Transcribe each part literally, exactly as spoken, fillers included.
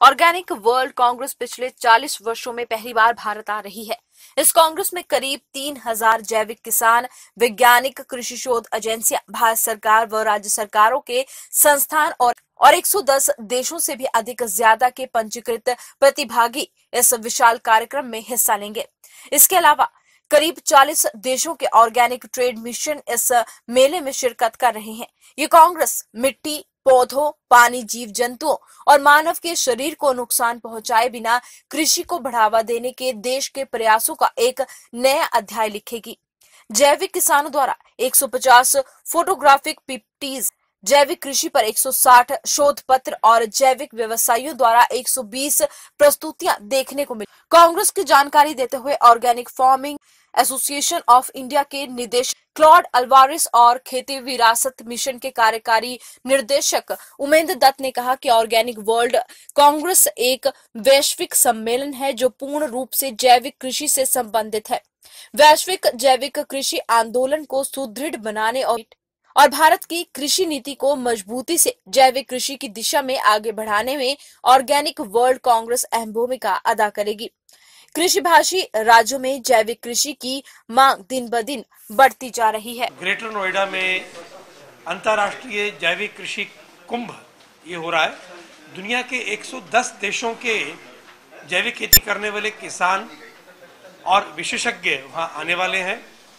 Organic world Congress पिछले चालीस वर्षों में पहली बार भारत आ रही है। इस कांग्रेस में करीब तीन हजार जैविक किसान, वैज्ञानिक, कृषि शोध एजेंसियां, भारत सरकार व राज्य सरकारों के संस्थान और और एक सौ दस देशों से भी अधिक ज्यादा के पंजीकृत प्रतिभागी इस विशाल कार्यक्रम में हिस्सा लेंगे। इसके अलावा करीब चालीस देशों के ऑर्गेनिक ट्रेड मिशन इस मेले में शिरकत कर रहे हैं। ये कांग्रेस मिट्टी, पौधों, पानी, जीव जंतुओं और मानव के शरीर को नुकसान पहुंचाए बिना कृषि को बढ़ावा देने के देश के प्रयासों का एक नया अध्याय लिखेगी। जैविक किसानों द्वारा एक सौ पचास फोटोग्राफिक पिक्चर्स, जैविक कृषि पर एक सौ साठ शोध पत्र और जैविक व्यवसायियों द्वारा एक सौ बीस प्रस्तुतियां देखने को मिली। कांग्रेस की जानकारी देते हुए organic farming association of India के निदेशक क्लॉड अल्वारेस और खेती विरासत मिशन के कार्यकारी निर्देशक उमेंद्र दत्त ने कहा कि ऑर्गेनिक वर्ल्ड कांग्रेस एक वैश्विक सम्मेलन है जो पूर्ण रूप से जैविक कृषि से संबंधित है। वैश्विक जैविक कृषि आंदोलन को सुदृढ़ बनाने और और भारत की कृषि नीति को मजबूती से जैविक कृषि की दिशा में आगे बढ़ाने में ऑर्गेनिक वर्ल्ड कांग्रेस अहम भूमिका अदा करेगी। कृषि भाषी राज्यों में जैविक कृषि की मांग दिन ब दिन बढ़ती जा रही है। ग्रेटर नोएडा में अंतर्राष्ट्रीय जैविक कृषि कुंभ ये हो रहा है। दुनिया के एक सौ दस देशों के जैविक खेती करने वाले किसान और विशेषज्ञ वहां आने वाले हैं।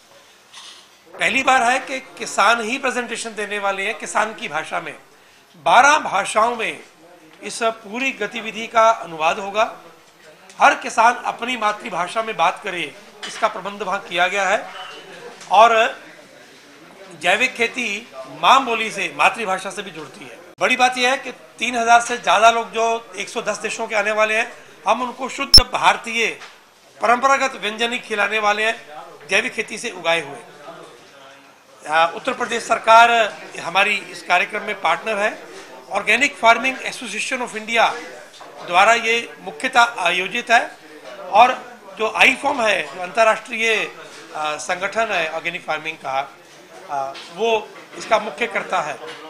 पहली बार है कि किसान ही प्रेजेंटेशन देने वाले हैं किसान की भाषा में। बारह भाषाओं में इस पूरी गतिविधि का अनुवाद होगा। हर किसान अपनी मातृभाषा में बात करे, इसका प्रबंध वहाँ किया गया है। और जैविक खेती माँ बोली से, मातृभाषा से भी जुड़ती है। बड़ी बात यह है कि तीन हजार से ज़्यादा लोग जो एक सौ दस देशों के आने वाले हैं, हम उनको शुद्ध भारतीय परंपरागत व्यंजन खिलाने वाले हैं, जैविक खेती से उगाए हुए। उत्तर प्रदेश सरकार हमारी इस कार्यक्रम में पार्टनर है। Organic farming association of India द्वारा ये मुख्यतः आयोजित है। और जो आई फॉर्म है, जो अंतर्राष्ट्रीय संगठन है ऑर्गेनिक फार्मिंग का, वो इसका मुख्य कर्ता है।